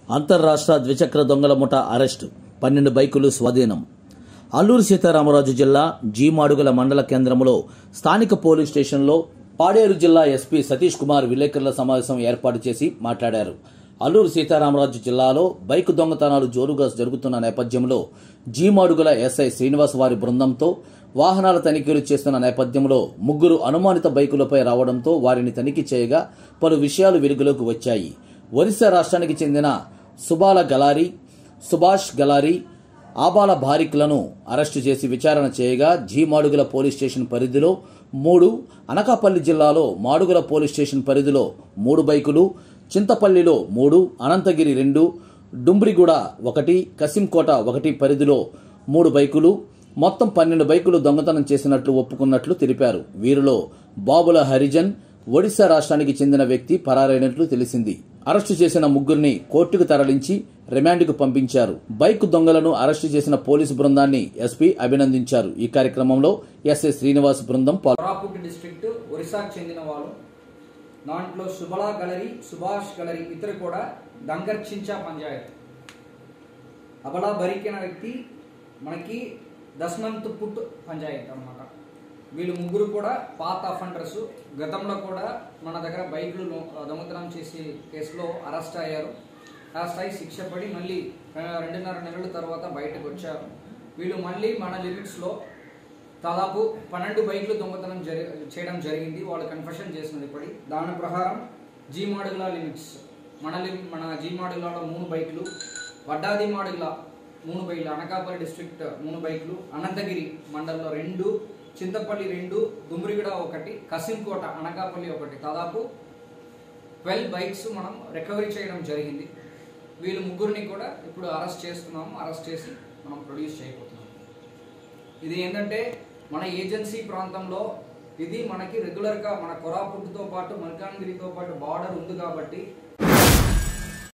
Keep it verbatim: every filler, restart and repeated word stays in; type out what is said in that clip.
అంతర్రాష్ట్ర ద్విచక్ర దొంగల ముఠ అరెస్టు, పన్నెండు బైకులు స్వాధీనం. అల్లూరు సీతారామరాజు జిల్లా జీమాడుగుల మండల కేంద్రంలో స్థానిక పోలీస్ స్టేషన్లో పాడేరు జిల్లా ఎస్పీ సతీష్ కుమార్ విలేకరుల సమావేశం ఏర్పాటు చేసి మాట్లాడారు. అల్లూరు సీతారామరాజు జిల్లాలో బైకు దొంగతనాలు జోరుగా జరుగుతున్న నేపథ్యంలో జీమాడుగుల ఎస్ఐ శ్రీనివాస్ వారి బృందంతో వాహనాల తనిఖీలు చేస్తున్న నేపథ్యంలో ముగ్గురు అనుమానిత బైకులపై రావడంతో వారిని తనిఖీ చేయగా పలు విషయాలు వెలుగులోకి వచ్చాయి. ఒరిస్సా రాష్ట్రానికి చెందిన సుబాల గలారి, సుభాష్ గలారి, ఆబాల బారిక్లను అరెస్టు చేసి విచారణ చేయగా జీమాడుగుల పోలీస్ స్టేషన్ పరిధిలో మూడు, అనకాపల్లి జిల్లాలో మాడుగుల పోలీస్ స్టేషన్ పరిధిలో మూడు బైకులు, చింతపల్లిలో మూడు, అనంతగిరి రెండు, డుంబ్రిగూడ ఒకటి, కసింకోట ఒకటి పరిధిలో మూడు బైకులు, మొత్తం పన్నెండు బైకులు దొంగతనం చేసినట్లు ఒప్పుకున్నట్లు తెలిపారు. వీరిలో బాబుల హరిజన్ ఒడిశా రాష్ట్రానికి చెందిన వ్యక్తి పరారైనట్లు తెలిసింది. అరెస్టు చేసిన ముగ్గురిని కోర్టుకు తరలించి రిమాండ్కు పంపించారు. బైక్ దొంగలను అరెస్టు చేసిన పోలీసు బృందాన్ని ఎస్పీ అభినందించారు. ఈ కార్యక్రమంలో ఎస్ఐ శ్రీనివాస్ బృందం కోరాపుట్ డిస్ట్రిక్ట్ ఒరిస్సాకు చెందిన వాళ్ళు. దాంట్లో సుబలా గలరి, సుభాష్ గలరి ఇద్దరు కూడా దంగర్చించా పంచాయత్. అబలా బరికిన వ్యక్తి మనకి దస్మంత్ పుట్ పంచాయత్ అన్నమాట. వీళ్ళు ముగ్గురు కూడా పాత అఫెండర్స్. గతంలో కూడా మన దగ్గర బైకులు దొంగతనం చేసే కేసులో అరెస్ట్ అయ్యారు. అరెస్ట్ అయ్యి శిక్ష పడి మళ్ళీ రెండున్నర నెలల తర్వాత బయటకు వచ్చారు. వీళ్ళు మళ్ళీ మన లిమిట్స్లో దాదాపు పన్నెండు బైకులు దొంగతనం జరి చేయడం జరిగింది. వాళ్ళు కన్ఫెషన్ చేసినది పడి దాని ప్రకారం జీమాడుగుల లిమిట్స్ మన మన జీమాడుగులలో మూడు బైకులు, వడ్డాది మాడుగుల మూడు బైకులు, అనకాపల్లి డిస్ట్రిక్ట్ మూడు బైకులు, అనంతగిరి మండలంలో రెండు, చింతపల్లి రెండు, దుమ్రిగూడ ఒకటి, కసింకోట అనకాపల్లి ఒకటి, దాదాపు ట్వెల్వ్ బైక్స్ మనం రికవరీ చేయడం జరిగింది. వీళ్ళు ముగ్గురిని కూడా ఇప్పుడు అరెస్ట్ చేస్తున్నాము. అరెస్ట్ చేసి మనం ప్రొడ్యూస్ చేయబోతున్నాము. ఇది ఏంటంటే మన ఏజెన్సీ ప్రాంతంలో ఇది మనకి రెగ్యులర్గా మన కోరాపుట్తో పాటు మల్కాన్గిరితో పాటు బార్డర్ ఉంది కాబట్టి